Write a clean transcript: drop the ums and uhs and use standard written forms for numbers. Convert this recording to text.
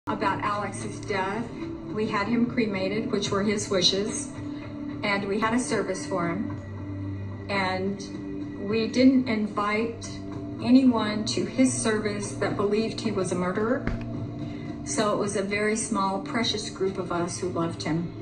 about Alex's death. We had him cremated, which were his wishes, and we had a service for him. And we didn't invite anyone to his service that believed he was a murderer. So it was a very small, precious group of us who loved him.